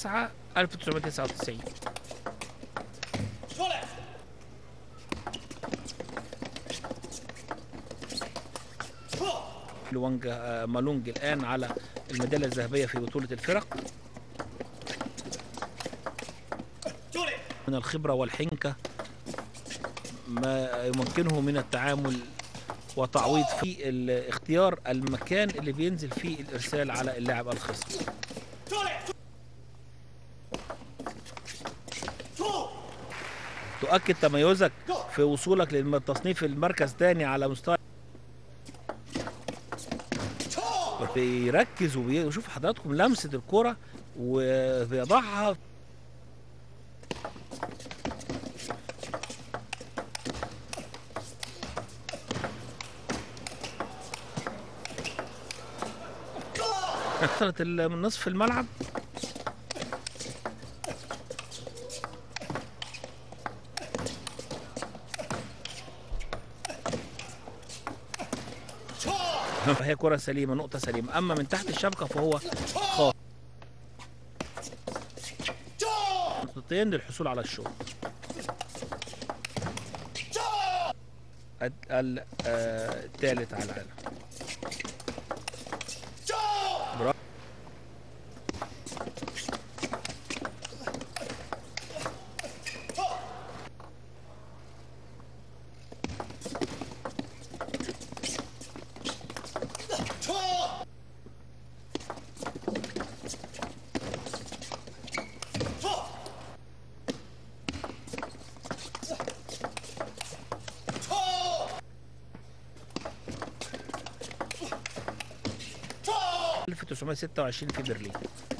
9/1999. وانج مالونج الآن على الميدالية الذهبية في بطولة الفرق. من الخبرة والحنكة ما يمكنه من التعامل وتعويض في اختيار المكان اللي بينزل فيه الإرسال على اللاعب الخصم. تؤكد تميزك في وصولك للتصنيف المركز الثاني على مستوى. بيركز وبيشوف حضراتكم لمسة الكرة وبيضعها. وصلت من نصف الملعب. هي كرة سليمة، نقطة سليمة. أما من تحت الشبكة فهو خاطئ. نقطتين للحصول على الشوط. الثالث على العالم. برافو. في 1926 في برلين.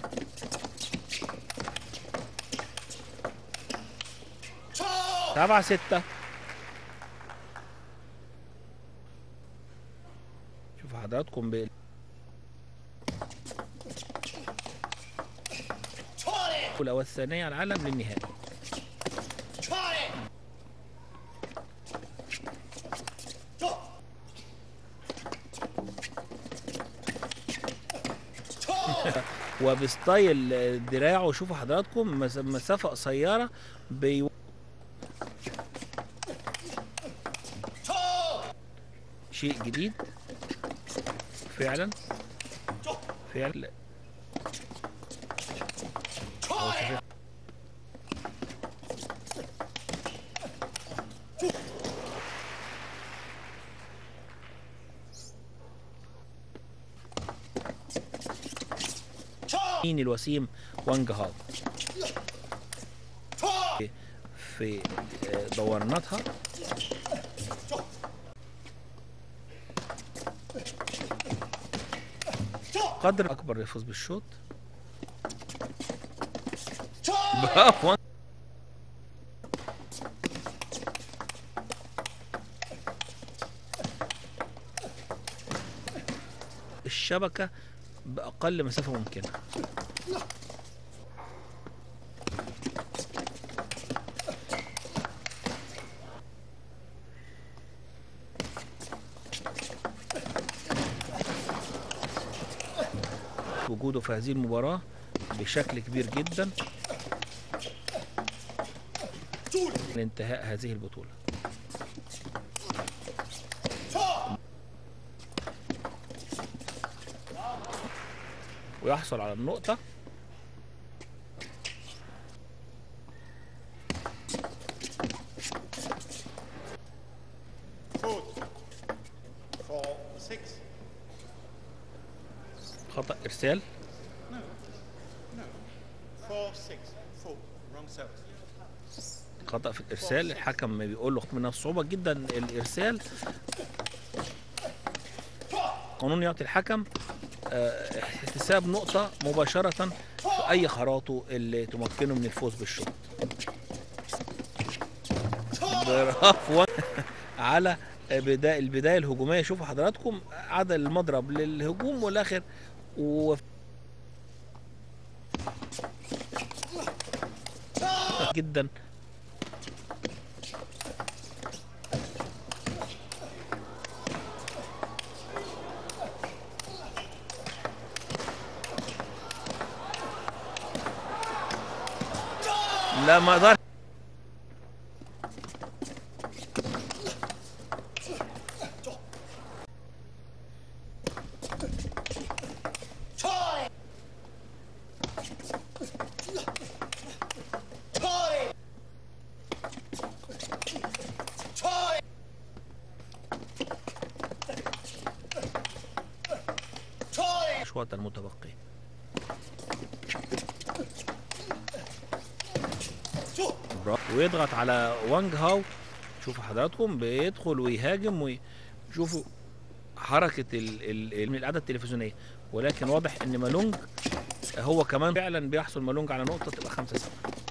سبعة ستة. شوفوا حضراتكم الأولى والثانية على العالم للنهائي. وبستايل دراعه شوفوا حضراتكم مسافة قصيرة شيء جديد فعلا فعلا. الوسيم وانج هاو في دورناتها. قدر اكبر يفوز بالشوط. برافو. الشبكة بأقل مسافة ممكنة. وجوده في هذه المباراة بشكل كبير جدا لانتهاء هذه البطولة. ويحصل على النقطة. خطأ إرسال. خطأ في الإرسال. الحكم بيقول له من الصعوبة جدا الإرسال. قانون يعطي الحكم احتساب نقطة مباشرة في أي خراطه اللي تمكنه من الفوز بالشوط. برافو. على البداية الهجومية. شوفوا حضراتكم عدل المضرب للهجوم والآخر جدا. لا ما اقدر. الأشواط المتبقية. ويضغط على وانج هاو. شوفوا حضراتكم بيدخل ويهاجم وشوفوا حركة الإعادة التلفزيونية، ولكن واضح إن مالونج هو كمان فعلا بيحصل مالونج على نقطة تبقى 5-7.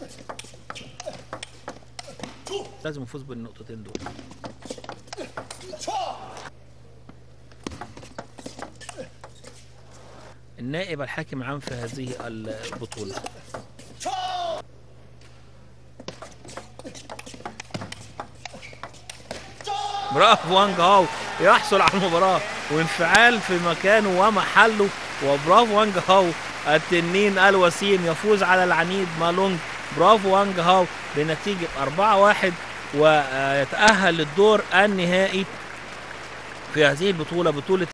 لازم يفوز بالنقطتين دول. النائب الحاكم العام في هذه البطولة. برافو وانج هاو يحصل على المباراة وانفعال في مكانه ومحله، وبرافو وانج هاو التنين الوسيم يفوز على العنيد مالونج. برافو وانج هاو بنتيجة 4-1 ويتأهل للدور النهائي في هذه البطولة، بطولة